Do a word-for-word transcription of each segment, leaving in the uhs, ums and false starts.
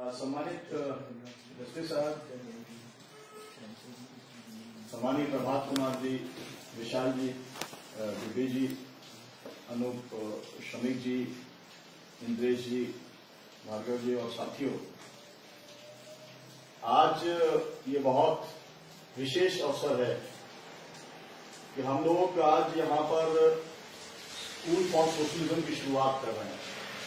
सम्मानित जस्टिस साहब, सम्मानित प्रभात कुमार जी, विशाल जी, दुबे जी, अनूप, शमीक जी, इंद्रेश जी, भार्गव जी और साथियों, आज ये बहुत विशेष अवसर है कि हम लोग आज यहाँ पर स्कूल फॉर सोशलिज्म की शुरुआत कर रहे हैं।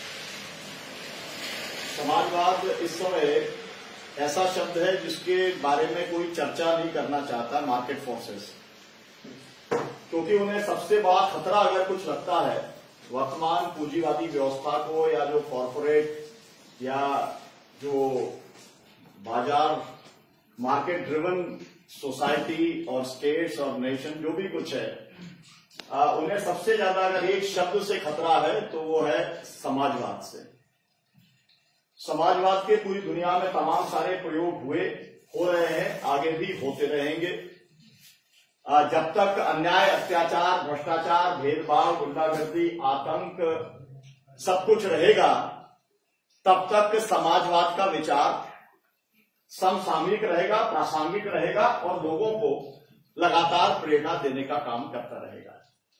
समाजवाद इस समय ऐसा शब्द है जिसके बारे में कोई चर्चा नहीं करना चाहता मार्केट फोर्सेस, क्योंकि उन्हें सबसे बड़ा खतरा अगर कुछ लगता है वर्तमान पूंजीवादी व्यवस्था को, या जो कॉरपोरेट या जो बाजार मार्केट ड्रिवन सोसाइटी और स्टेट्स और नेशन जो भी कुछ है, आ, उन्हें सबसे ज्यादा अगर एक शब्द से खतरा है तो वो है समाजवाद से। समाजवाद के पूरी दुनिया में तमाम सारे प्रयोग हुए, हो रहे हैं, आगे भी होते रहेंगे। आ, जब तक अन्याय, अत्याचार, भ्रष्टाचार, भेदभाव, गुंडागर्दी, आतंक सब कुछ रहेगा, तब तक समाजवाद का विचार समसामयिक रहेगा, प्रासंगिक रहेगा और लोगों को लगातार प्रेरणा देने का काम करता रहेगा।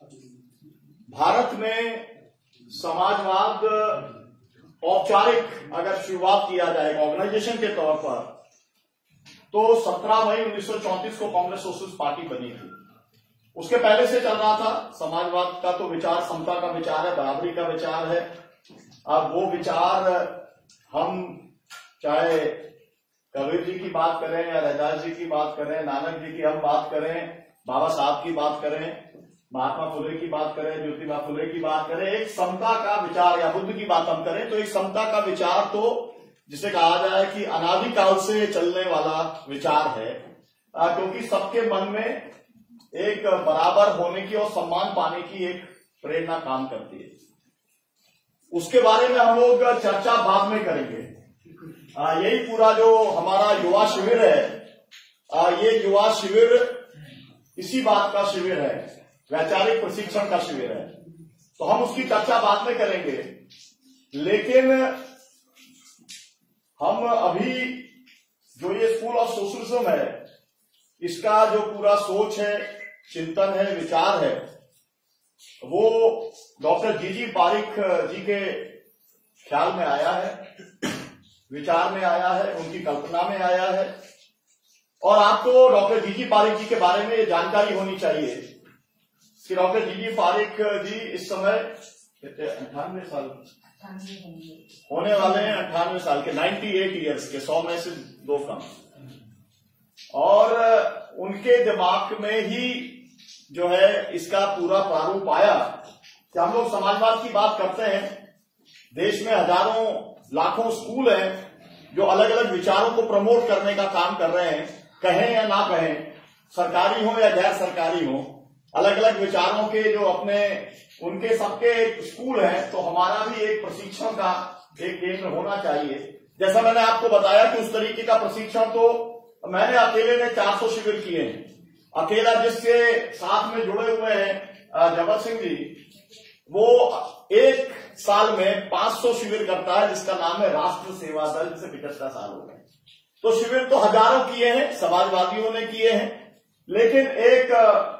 भारत में समाजवाद औपचारिक अगर शुरुआत किया जाएगा ऑर्गेनाइजेशन के तौर पर, तो सत्रह मई उन्नीस सौ चौंतीस को कांग्रेस सोशलिस्ट पार्टी बनी थी। उसके पहले से चल रहा था समाजवाद का तो विचार, समता का विचार है, बराबरी का विचार है। अब वो विचार हम चाहे कबीर जी की बात करें या रैदास जी की बात करें, नानक जी की हम बात करें, बाबा साहब की बात करें, महात्मा फुले की बात करें, ज्योतिबा फुले की बात करें, एक समता का विचार, या बुद्ध की बात हम करें तो एक समता का विचार तो जिसे कहा जाए कि अनादिकाल से चलने वाला विचार है, क्योंकि सबके मन में एक बराबर होने की और सम्मान पाने की एक प्रेरणा काम करती है। उसके बारे में हम लोग चर्चा बाद में करेंगे। आ, यही पूरा जो हमारा युवा शिविर है, आ, ये युवा शिविर इसी बात का शिविर है, वैचारिक प्रशिक्षण का शिविर है, तो हम उसकी चर्चा बाद में करेंगे। लेकिन हम अभी जो ये स्कूल ऑफ सोशलिज्म है, इसका जो पूरा सोच है, चिंतन है, विचार है, वो डॉक्टर जी जी पारिक जी के ख्याल में आया है, विचार में आया है, उनकी कल्पना में आया है। और आपको डॉक्टर जी जी पारिक जी के बारे में ये जानकारी होनी चाहिए कि डॉक्टर जी जी पारिक जी इस समय अंठानवे साल होने वाले हैं, अंठानवे साल के, अट्ठानवे इयर्स के, सौ में से दो कम। और उनके दिमाग में ही जो है इसका पूरा प्रारूप आया कि हम लोग समाजवाद की बात करते हैं। देश में हजारों लाखों स्कूल हैं जो अलग अलग विचारों को प्रमोट करने का काम कर रहे हैं, कहें या ना कहें, सरकारी हो या गैर सरकारी हो, अलग अलग विचारों के जो अपने उनके सबके स्कूल हैं। तो हमारा भी एक प्रशिक्षण का एक केंद्र होना चाहिए। जैसा मैंने आपको बताया कि उस तरीके का प्रशिक्षण तो मैंने अकेले ने चार सौ शिविर किए हैं। अकेला जिसके साथ में जुड़े हुए हैं जबर सिंह जी, वो एक साल में पांच सौ शिविर करता है, जिसका नाम है राष्ट्र सेवा दल, जिसे पिछहत्तर साल हो गए। तो शिविर तो हजारों किए हैं, समाजवादियों ने किए हैं, लेकिन एक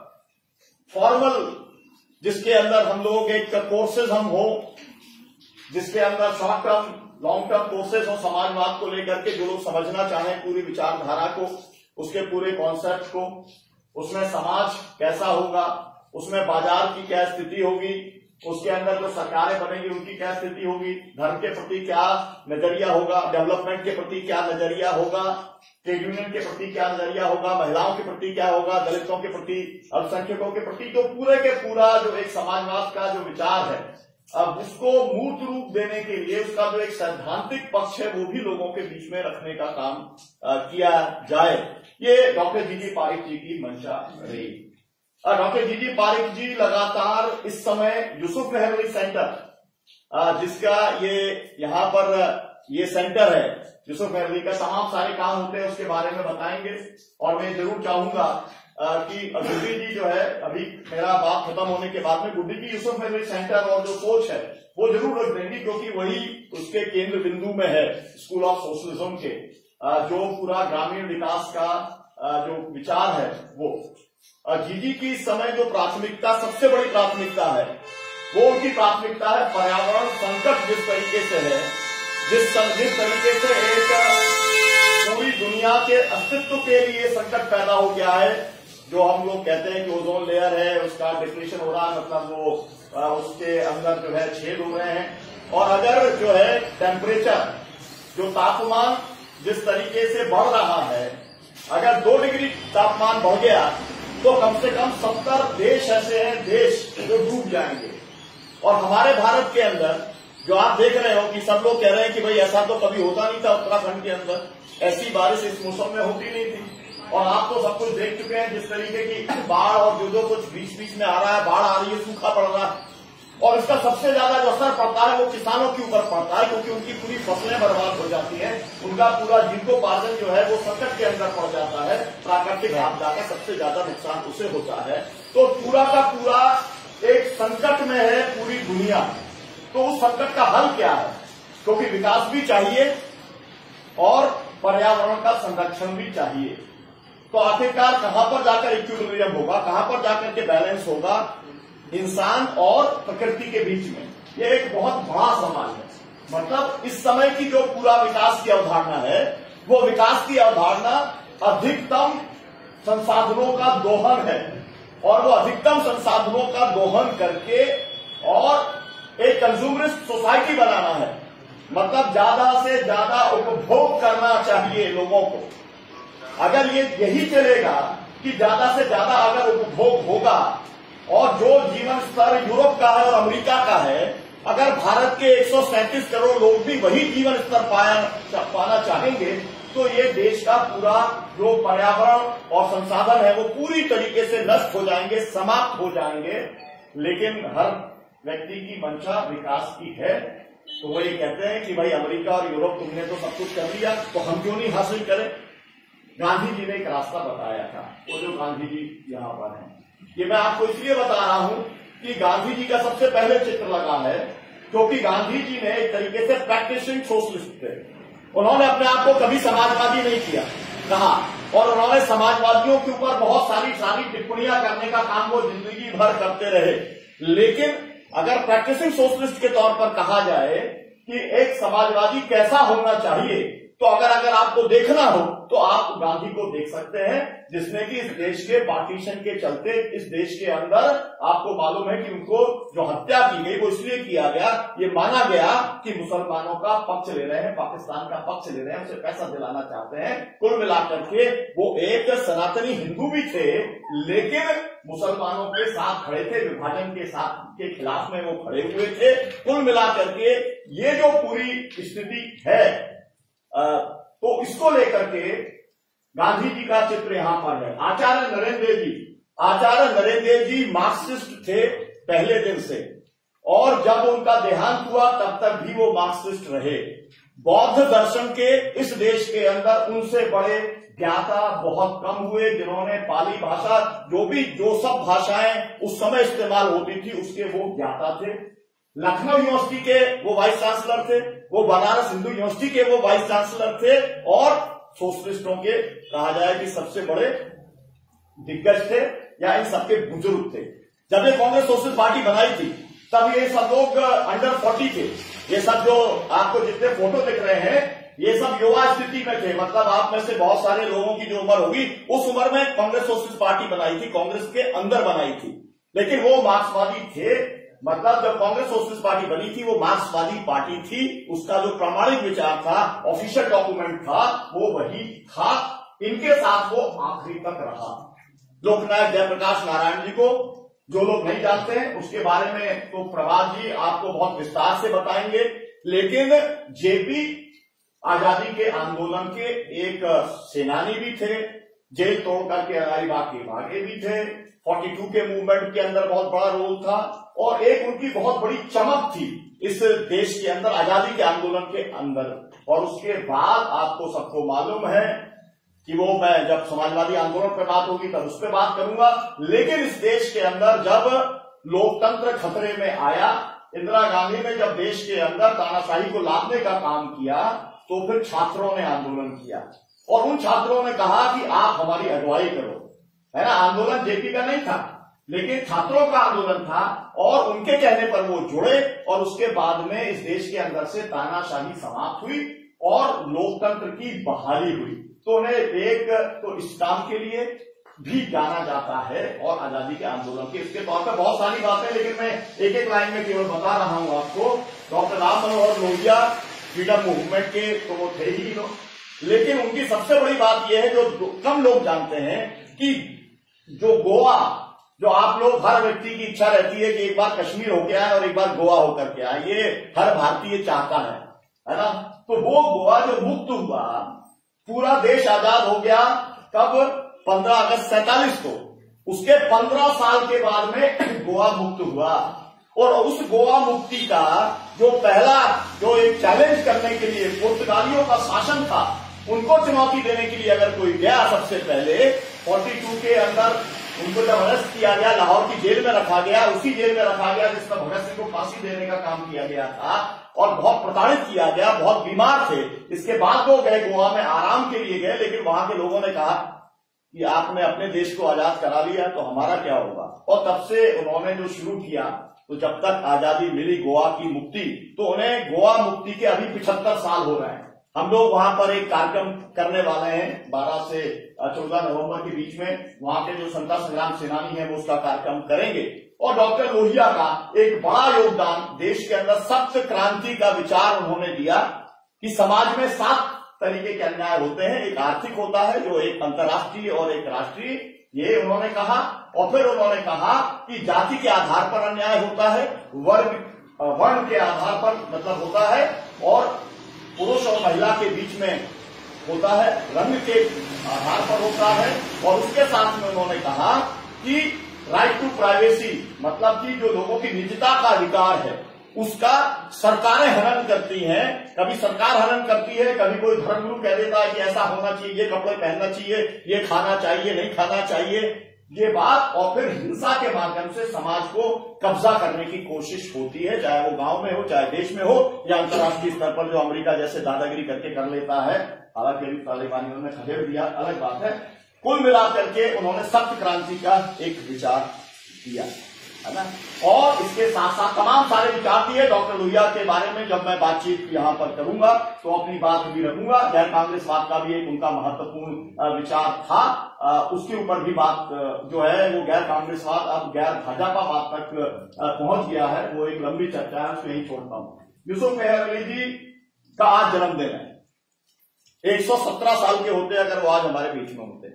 फॉर्मल जिसके अंदर हम लोग एक कोर्सेज हम हो, जिसके अंदर short term long term courses हो समाजवाद को लेकर के, जो लोग समझना चाहें पूरी विचारधारा को, उसके पूरे कॉन्सेप्ट को, उसमें समाज कैसा होगा, उसमें बाजार की क्या स्थिति होगी, उसके अंदर जो सरकारें बनेंगी उनकी क्या स्थिति होगी, धर्म के प्रति क्या नजरिया होगा, डेवलपमेंट के प्रति क्या नजरिया होगा, ट्रेड यूनियन के प्रति क्या नजरिया होगा, महिलाओं के प्रति क्या होगा, दलितों के प्रति, अल्पसंख्यकों के प्रति, तो पूरे के पूरा जो एक समाजवाद का जो विचार है, अब उसको मूर्त रूप देने के लिए उसका जो एक सैद्धांतिक पक्ष है वो भी लोगों के बीच में रखने का काम आ, किया जाए। ये डॉक्टर जी जी पारिक जी की मंशा रही। डॉक्टर जी जी पारिक जी लगातार इस समय यूसुफ मेहरली सेंटर, जिसका ये यहाँ पर ये सेंटर है, यूसुफ मेहरली का तमाम सारे काम होते हैं, उसके बारे में बताएंगे। और मैं जरूर चाहूंगा कि गुड्डी जी जो है, अभी मेरा बात खत्म होने के बाद में गुड्डी जी यूसुफ मेमोरी सेंटर और जो कोच है वो जरूर रख देंगी, क्योंकि वही उसके केंद्र बिंदु में है स्कूल ऑफ सोशलिज्म के, जो पूरा ग्रामीण विकास का जो विचार है वो। जीजी की इस समय जो प्राथमिकता, सबसे बड़ी प्राथमिकता है, वो उनकी प्राथमिकता है पर्यावरण संकट जिस तरीके से है, जिस जिस तरीके से एक पूरी दुनिया के अस्तित्व के लिए संकट पैदा हो गया है, जो हम लोग कहते हैं कि ओजोन लेयर है उसका डिप्लीशन हो रहा है, मतलब वो उसके अंदर जो है छेद हो रहे हैं, और अगर जो है टेम्परेचर, जो तापमान जिस तरीके से बढ़ रहा है, अगर दो डिग्री तापमान बढ़ गया तो कम से कम सत्तर देश ऐसे हैं देश जो डूब जाएंगे। और हमारे भारत के अंदर जो आप देख रहे हो कि सब लोग कह रहे हैं कि भाई ऐसा तो कभी होता नहीं था उत्तराखंड के अंदर, ऐसी बारिश इस मौसम में होती नहीं थी, और आप तो सब कुछ देख चुके हैं जिस तरीके की बाढ़ और जो जो कुछ बीच बीच में आ रहा है, बाढ़ आ रही है, सूखा पड़ रहा है, और इसका सबसे ज्यादा जो असर पड़ता है वो किसानों के ऊपर पड़ता है, क्योंकि उनकी पूरी फसलें बर्बाद हो जाती हैं, उनका पूरा जीविकोपार्जन जो है वो संकट के अंदर पड़ जाता है, प्राकृतिक आपदा का सबसे ज्यादा नुकसान उसे होता है। तो पूरा का पूरा एक संकट में है पूरी दुनिया। तो उस संकट का हल क्या है, क्योंकि विकास भी चाहिए और पर्यावरण का संरक्षण भी चाहिए, तो आखिरकार कहां पर जाकर इक्विलिब्रियम होगा, कहां पर जाकर के बैलेंस होगा इंसान और प्रकृति के बीच में। ये एक बहुत बड़ा सवाल है। मतलब इस समय की जो पूरा विकास की अवधारणा है, वो विकास की अवधारणा अधिकतम संसाधनों का दोहन है, और वो अधिकतम संसाधनों का दोहन करके और एक कंज्यूमरिस्ट सोसाइटी बनाना है। मतलब ज्यादा से ज्यादा उपभोग करना चाहिए लोगों को। अगर ये यही चलेगा कि ज्यादा से ज्यादा अगर उपभोग होगा, और जो जीवन स्तर यूरोप का है और अमेरिका का है, अगर भारत के एक सौ सैंतीस करोड़ लोग भी वही जीवन स्तर पाया पाना चाहेंगे, तो ये देश का पूरा जो पर्यावरण और संसाधन है वो पूरी तरीके से नष्ट हो जाएंगे, समाप्त हो जाएंगे। लेकिन हर व्यक्ति की मंशा विकास की है, तो वो ये कहते हैं कि भाई अमेरिका और यूरोप तुमने तो सब कुछ कर लिया, तो हम क्यों नहीं हासिल करें। गांधी जी ने एक रास्ता बताया था, वो जो गांधी जी यहाँ पर हैं, ये मैं आपको इसलिए बता रहा हूं कि गांधी जी का सबसे पहले चित्र लगा है, क्योंकि गांधी जी ने एक तरीके से प्रैक्टिसिंग सोशलिस्ट थे। उन्होंने अपने आप को कभी समाजवादी नहीं किया कहा, और उन्होंने समाजवादियों के ऊपर बहुत सारी सारी टिप्पणियां करने का काम वो जिंदगी भर करते रहे। लेकिन अगर प्रैक्टिसिंग सोशलिस्ट के तौर पर कहा जाए कि एक समाजवादी कैसा होना चाहिए, तो अगर अगर आपको देखना हो तो आप गांधी को देख सकते हैं, जिसने कि इस देश के पार्टीशन के चलते इस देश के अंदर आपको मालूम है कि उनको जो हत्या की गई वो इसलिए किया गया, ये माना गया कि मुसलमानों का पक्ष ले रहे हैं, पाकिस्तान का पक्ष ले रहे हैं, उसे पैसा दिलाना चाहते हैं। कुल मिलाकर के वो एक सनातनी हिंदू भी थे, लेकिन मुसलमानों के साथ खड़े थे, विभाजन के साथ के खिलाफ में वो खड़े हुए थे। कुल मिलाकर के ये जो पूरी स्थिति है, आ, तो इसको लेकर के गांधी जी का चित्र यहां पर है। आचार्य नरेंद्र देव जी, आचार्य नरेंद्र देव जी मार्क्सिस्ट थे पहले दिन से, और जब उनका देहांत हुआ तब तक भी वो मार्क्सिस्ट रहे। बौद्ध दर्शन के इस देश के अंदर उनसे बड़े ज्ञाता बहुत कम हुए, जिन्होंने पाली भाषा, जो भी जो सब भाषाएं उस समय इस्तेमाल होती थी उसके वो ज्ञाता थे। लखनऊ यूनिवर्सिटी के वो वाइस चांसलर थे, वो बनारस हिंदू यूनिवर्सिटी के वो वाइस चांसलर थे, और सोशलिस्टों के कहा जाए कि सबसे बड़े दिग्गज थे या इन सबके बुजुर्ग थे। जब ये कांग्रेस सोशलिस्ट पार्टी बनाई थी तब ये सब लोग अंडर फोर्टी थे। ये सब जो आपको जितने फोटो दिख रहे हैं ये सब युवा स्थिति में थे। मतलब आप में से बहुत सारे लोगों की जो उम्र होगी उस उम्र में कांग्रेस सोशलिस्ट पार्टी बनाई थी, कांग्रेस के अंदर बनाई थी, लेकिन वो मार्क्सवादी थे। मतलब जब कांग्रेस सोशलिस्ट पार्टी बनी थी वो मार्क्सवादी पार्टी थी, उसका जो प्रामाणिक विचार था, ऑफिशियल डॉक्यूमेंट था, वो वही था। इनके साथ वो आखिरी तक रहा। लोकनायक जयप्रकाश नारायण जी को जो लोग नहीं जानते हैं उसके बारे में तो प्रभात जी आपको बहुत विस्तार से बताएंगे, लेकिन जेपी आजादी के आंदोलन के एक सेनानी भी थे, जेल तोड़ करके हजारीबाग के भागे भी थे, बयालीस के मूवमेंट के अंदर बहुत बड़ा रोल था, और एक उनकी बहुत बड़ी चमक थी इस देश के अंदर आजादी के आंदोलन के अंदर। और उसके बाद आपको सबको मालूम है कि वो मैं जब समाजवादी आंदोलन पर बात होगी तब उस पर बात करूंगा। लेकिन इस देश के अंदर जब लोकतंत्र खतरे में आया, इंदिरा गांधी ने जब देश के अंदर तानाशाही को लादने का काम किया, तो फिर छात्रों ने आंदोलन किया और उन छात्रों ने कहा कि आप हमारी अगुवाई करो, है ना। आंदोलन जेपी का नहीं था, लेकिन छात्रों का आंदोलन था और उनके कहने पर वो जुड़े और उसके बाद में इस देश के अंदर से तानाशाही समाप्त हुई और लोकतंत्र की बहाली हुई। तो उन्हें एक तो इस काम के लिए भी जाना जाता है और आजादी के आंदोलन के इसके तौर पर बहुत सारी बातें, लेकिन मैं एक एक लाइन में केवल बता रहा हूं आपको। Doctor Ram Manohar Lohia freedom movement के तो वो थे ही लोग, लेकिन उनकी सबसे बड़ी बात यह है जो कम लोग जानते हैं कि जो गोवा, जो आप लोग हर व्यक्ति की इच्छा रहती है कि एक बार कश्मीर होके आए और एक बार गोवा होकर के आए, ये हर भारतीय चाहता है, है ना। तो वो गोवा जो मुक्त हुआ, पूरा देश आजाद हो गया कब, पंद्रह अगस्त सैतालीस को। उसके पंद्रह साल के बाद में गोवा मुक्त हुआ और उस गोवा मुक्ति का जो पहला जो एक चैलेंज करने के लिए पुर्तगालियों का शासन था, उनको चुनौती देने के लिए अगर कोई गया सबसे पहले बयालीस के अंदर उनको जब अरेस्ट किया गया, लाहौर की जेल में रखा गया, उसी जेल में रखा गया जिसमें भगत सिंह को फांसी देने का काम किया गया था और बहुत प्रताड़ित किया गया, बहुत बीमार थे। इसके बाद वो गए गोवा में, आराम के लिए गए, लेकिन वहां के लोगों ने कहा कि आपने अपने देश को आजाद करा लिया तो हमारा क्या होगा। और तब से उन्होंने जो शुरू किया, तो जब तक आजादी मिली गोवा की मुक्ति, तो उन्हें गोवा मुक्ति के अभी पिछहत्तर साल हो रहे हैं। हम लोग वहां पर एक कार्यक्रम करने वाले हैं बारह से चौदह नवंबर के बीच में, वहां के जो स्वतंत्रता संग्राम सेनानी हैं वो उसका कार्यक्रम करेंगे। और डॉक्टर लोहिया का एक बड़ा योगदान, देश के अंदर सप्त क्रांति का विचार उन्होंने दिया कि समाज में सात तरीके के अन्याय होते हैं, एक आर्थिक होता है जो एक अंतर्राष्ट्रीय और एक राष्ट्रीय, ये उन्होंने कहा। और फिर उन्होंने कहा कि जाति के आधार पर अन्याय होता है, वर्ग वर्ण के आधार पर मतलब होता है, और पुरुष और महिला के बीच में होता है, रंग के आधार पर होता है। और उसके साथ में उन्होंने कहा कि राइट टू प्राइवेसी, मतलब कि जो लोगों की निजता का अधिकार है उसका सरकारें हनन करती हैं। कभी सरकार हनन करती है, कभी कोई धर्मगुरु कह देता है कि ऐसा होना चाहिए, ये कपड़े पहनना चाहिए, ये खाना चाहिए, नहीं खाना चाहिए, ये बात। और फिर हिंसा के माध्यम से समाज को कब्जा करने की कोशिश होती है, चाहे वो गांव में हो, चाहे देश में हो, या अंतर्राष्ट्रीय स्तर पर जो अमेरिका जैसे दादागिरी करके कर लेता है। हालांकि अभी तालिबानियों ने खदेड़ दिया, अलग बात है। कुल मिलाकर के उन्होंने सप्त क्रांति का एक विचार दिया, है ना। और इसके साथ साथ तमाम सारे विचार दिए डॉक्टर लोहिया के बारे में। जब मैं बातचीत यहां पर करूंगा तो अपनी बात भी रखूंगा। गैर कांग्रेसवाद का भी एक उनका महत्वपूर्ण विचार था, उसके ऊपर भी बात जो है वो गैर कांग्रेसवाद अब गैर भाजपावाद तक पहुंच गया है, वो एक लंबी चर्चा है, उसको यही छोड़ता हूं। यूसुफ मेहर अली जी का आज जन्मदिन है, एक सौ सत्रह साल के होते अगर वो आज हमारे बीच में होते।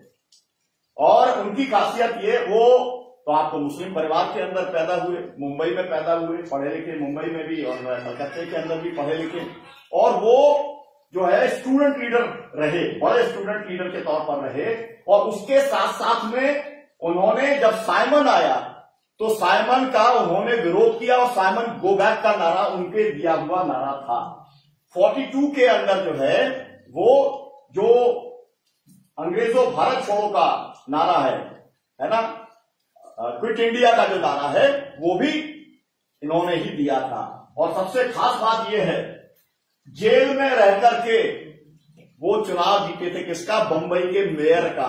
और उनकी खासियत ये, वो तो आपको मुस्लिम परिवार के अंदर पैदा हुए, मुंबई में पैदा हुए, पढ़े लिखे मुंबई में भी और कलकत्ते के अंदर भी पढ़े लिखे, और वो जो है स्टूडेंट लीडर रहे, बड़े स्टूडेंट लीडर के तौर पर रहे। और उसके साथ साथ में उन्होंने जब साइमन आया तो साइमन का उन्होंने विरोध किया और साइमन गो बैक का नारा उनके दिया हुआ नारा था। बयालीस के अंदर जो है वो जो अंग्रेजों भारत छोड़ो का नारा है, है ना, क्विट इंडिया का जो नारा है वो भी इन्होंने ही दिया था। और सबसे खास बात यह है, जेल में रह करके वो चुनाव जीते थे, किसका, बंबई के मेयर का।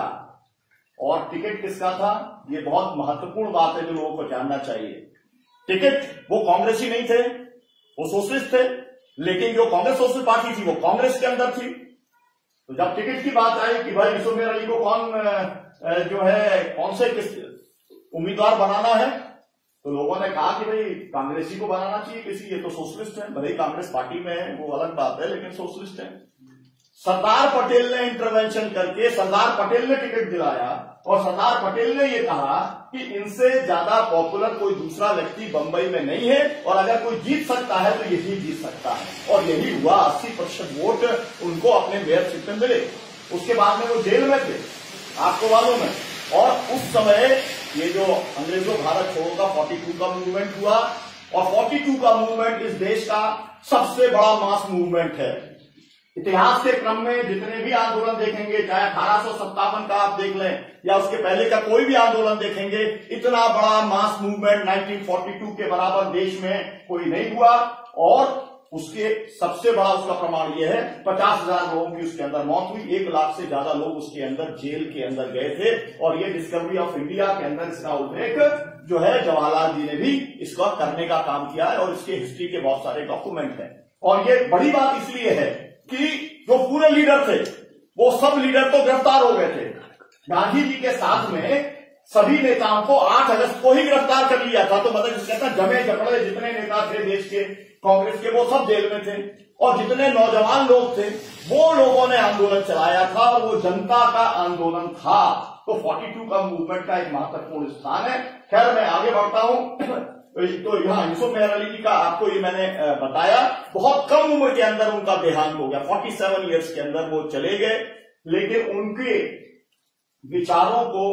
और टिकट किसका था, ये बहुत महत्वपूर्ण बात है जो लोगों को जानना चाहिए। टिकट, वो कांग्रेसी नहीं थे, वो सोशलिस्ट थे, लेकिन जो कांग्रेस सोशलिस्ट पार्टी थी वो कांग्रेस के अंदर थी। तो जब टिकट की बात आई कि भाई यूसुफ मेहर अली को कौन जो है कौन से किस उम्मीदवार बनाना है, तो लोगों ने कहा कि भाई कांग्रेसी को बनाना चाहिए किसी, ये तो सोशलिस्ट है, भले ही कांग्रेस पार्टी में है वो अलग बात है, लेकिन सोशलिस्ट है। सरदार पटेल ने इंटरवेंशन करके सरदार पटेल ने टिकट दिलाया और सरदार पटेल ने ये कहा कि इनसे ज्यादा पॉपुलर कोई दूसरा व्यक्ति बंबई में नहीं है और अगर कोई जीत सकता है तो यही जीत सकता है। और यही हुआ, अस्सी प्रतिशत वोट उनको अपने मेयरशिप में मिले। उसके बाद में वो जेल में थे, आपको मालूम है। और उस समय ये जो अंग्रेजों भारत छोड़ो का बयालीस का मूवमेंट हुआ, और बयालीस का मूवमेंट इस देश का सबसे बड़ा मास मूवमेंट है। इतिहास के क्रम में जितने भी आंदोलन देखेंगे, चाहे अठारह सौ सत्तावन का आप देख लें या उसके पहले का कोई भी आंदोलन देखेंगे, इतना बड़ा मास मूवमेंट उन्नीस सौ बयालीस के बराबर देश में कोई नहीं हुआ। और उसके सबसे बड़ा उसका प्रमाण यह है, पचास हजार लोगों की उसके अंदर मौत हुई, एक लाख से ज्यादा लोग उसके अंदर जेल के अंदर गए थे। और ये डिस्कवरी ऑफ इंडिया के अंदर इसका उल्लेख जो है जवाहरलाल जी ने भी इसका करने का काम किया है और इसके हिस्ट्री के बहुत सारे डॉक्यूमेंट हैं। और ये बड़ी बात इसलिए है कि जो पूरे लीडर थे वो सब लीडर तो गिरफ्तार हो गए थे। गांधी जी के साथ में सभी नेताओं को आठ अगस्त को ही गिरफ्तार कर लिया था। तो मतलब कहता जमे जपड़े जितने नेता थे देश के कांग्रेस के, वो सब जेल में थे। और जितने नौजवान लोग थे वो लोगों ने आंदोलन चलाया था और वो जनता का आंदोलन था। तो बयालीस का मूवमेंट का एक महत्वपूर्ण स्थान है। खैर मैं आगे बढ़ता हूं। तो यहाँ यूसुफ मेहर अली जी का आपको ये मैंने बताया, बहुत कम उम्र के अंदर उनका देहांत हो गया, सैंतालीस इयर्स के अंदर वो चले गए। लेकिन उनके विचारों को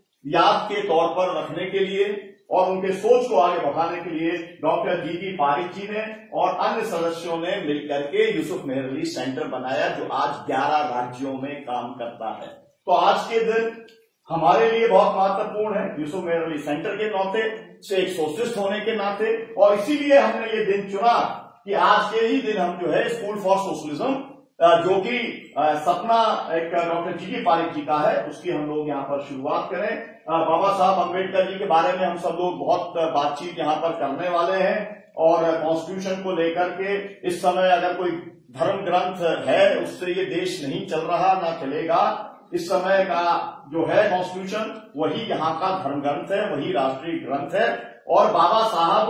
याद के तौर पर रखने के लिए और उनके सोच को आगे बढ़ाने के लिए डॉक्टर जी जी पारिक जी ने और अन्य सदस्यों ने मिलकर के यूसुफ मेहर अली सेंटर बनाया, जो आज ग्यारह राज्यों में काम करता है। तो आज के दिन हमारे लिए बहुत महत्वपूर्ण है, यूसुफ मेहर अली सेंटर के नाते से, एक सोशलिस्ट होने के नाते। और इसीलिए हमने ये दिन चुना कि आज के ही दिन हम जो है स्कूल फॉर सोशलिज्म, जो कि सपना एक डॉक्टर जी जी पारिक जी का है, उसकी हम लोग यहाँ पर शुरुआत करें। बाबा साहब अम्बेडकर जी के बारे में हम सब लोग बहुत बातचीत यहाँ पर करने वाले हैं। और कॉन्स्टिट्यूशन को लेकर के इस समय अगर कोई धर्म ग्रंथ है उससे ये देश नहीं चल रहा, ना चलेगा। इस समय का जो है कॉन्स्टिट्यूशन वही यहाँ का धर्म ग्रंथ है, वही राष्ट्रीय ग्रंथ है। और बाबा साहब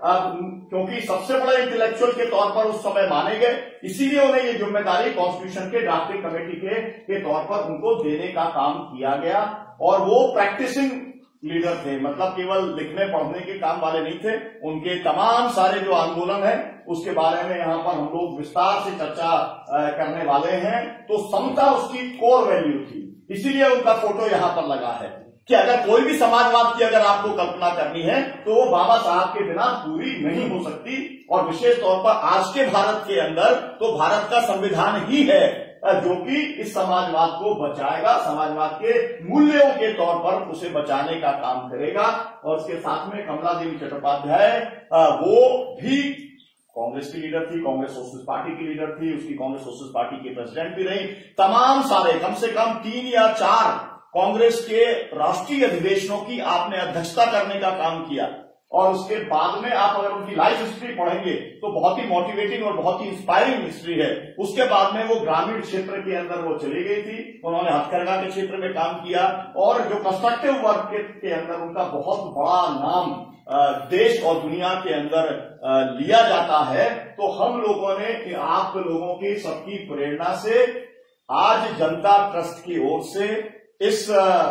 क्योंकि सबसे बड़े इंटेलेक्चुअल के तौर पर उस समय माने गए, इसीलिए उन्हें ये जिम्मेदारी कॉन्स्टिट्यूशन के ड्राफ्टिंग कमेटी के, के तौर पर उनको देने का काम किया गया। और वो प्रैक्टिसिंग लीडर थे, मतलब केवल लिखने पढ़ने के काम वाले नहीं थे। उनके तमाम सारे जो आंदोलन है उसके बारे में यहाँ पर हम लोग विस्तार से चर्चा करने वाले हैं। तो समता उसकी कोर वैल्यू थी, इसीलिए उनका फोटो यहाँ पर लगा है कि अगर कोई भी समाजवाद की अगर आपको कल्पना करनी है तो वो बाबा साहब के बिना पूरी नहीं हो सकती। और विशेष तौर पर आज के भारत के अंदर तो भारत का संविधान ही है जो कि इस समाजवाद को बचाएगा, समाजवाद के मूल्यों के तौर पर उसे बचाने का काम करेगा। और उसके साथ में कमला देवी चट्टोपाध्याय, वो भी कांग्रेस की लीडर थी, कांग्रेस सोशलिस्ट पार्टी की लीडर थी, उसकी कांग्रेस सोशलिस्ट पार्टी की प्रेसिडेंट भी रही। तमाम सारे कम से कम तीन या चार कांग्रेस के राष्ट्रीय अधिवेशनों की आपने अध्यक्षता करने का काम किया। और उसके बाद में आप अगर उनकी लाइफ हिस्ट्री पढ़ेंगे तो बहुत ही मोटिवेटिंग और बहुत ही इंस्पायरिंग हिस्ट्री है। उसके बाद में वो ग्रामीण क्षेत्र के अंदर वो चली गई थी, उन्होंने हथकरघा के क्षेत्र में काम किया। और जो कंस्ट्रक्टिव वर्क के, के अंदर उनका बहुत बड़ा नाम देश और दुनिया के अंदर लिया जाता है। तो हम लोगों ने आप लोगों की सबकी प्रेरणा से आज जनता ट्रस्ट की ओर से इस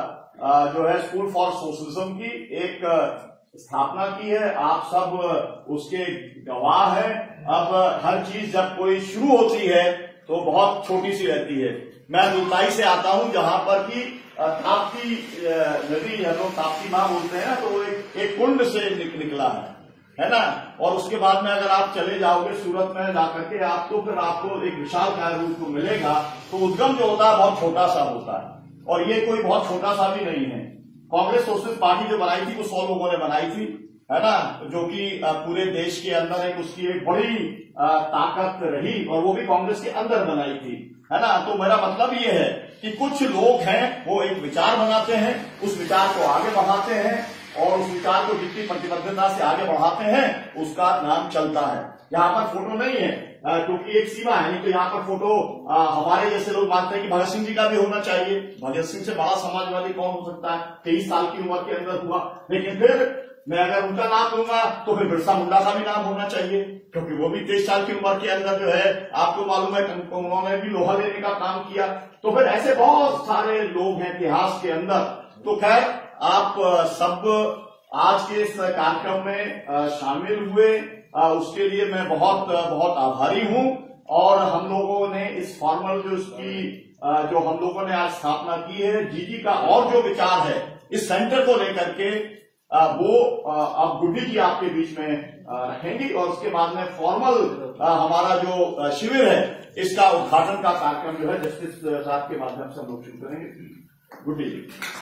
जो है स्कूल फॉर सोशलिज्म की एक स्थापना की है। आप सब उसके गवाह हैं। अब हर चीज जब कोई शुरू होती है तो बहुत छोटी सी रहती है। मैं दुलताई से आता हूं जहां पर कि ताप्ती नदी, हम लोग ताप्ती माँ बोलते हैं, तो वो एक, एक कुंड से निक, निकला है है ना। और उसके बाद में अगर आप चले जाओगे सूरत में जाकर के आपको फिर आपको एक विशाल काय रूप मिलेगा। तो उद्गम जो होता है बहुत छोटा सा होता है, और ये कोई बहुत छोटा सा भी नहीं है। कांग्रेस सोशलिस्ट पार्टी जो बनाई थी वो सौ लोगों ने बनाई थी, है ना, जो कि पूरे देश के अंदर एक उसकी एक बड़ी ताकत रही, और वो भी कांग्रेस के अंदर बनाई थी, है ना। तो मेरा मतलब ये है कि कुछ लोग हैं वो एक विचार बनाते हैं, उस विचार को आगे बढ़ाते हैं, और उस विचार को जितनी प्रतिबद्धता से आगे बढ़ाते हैं उसका नाम चलता है। यहाँ पर फोटो नहीं है क्योंकि एक सीमा है, नहीं तो यहाँ पर फोटो आ, हमारे जैसे लोग मानते हैं कि भगत सिंह जी का भी होना चाहिए। भगत सिंह से बड़ा समाजवादी कौन हो सकता है, तेईस साल की उम्र के अंदर हुआ। लेकिन फिर मैं अगर उनका नाम लूंगा तो फिर बिरसा मुंडा का भी नाम होना चाहिए, क्योंकि वो भी तेईस साल की उम्र के अंदर जो है आपको मालूम है उन्होंने भी लोहा लेने का काम किया। तो फिर ऐसे बहुत सारे लोग हैं इतिहास के अंदर। तो खैर आप सब आज के इस कार्यक्रम में शामिल हुए, उसके लिए मैं बहुत बहुत आभारी हूं। और हम लोगों ने इस फॉर्मल जो इसकी जो हम लोगों ने आज स्थापना की है, जीजी का और जो विचार है इस सेंटर को लेकर के, आ, वो आ, अब गुड्डी जी आपके बीच में आ, रहेंगी और उसके बाद में फॉर्मल आ, हमारा जो आ, शिविर है इसका उद्घाटन का कार्यक्रम जो है जस्टिस साहब के माध्यम से हम लोग शुरू करेंगे। गुड्डी जी।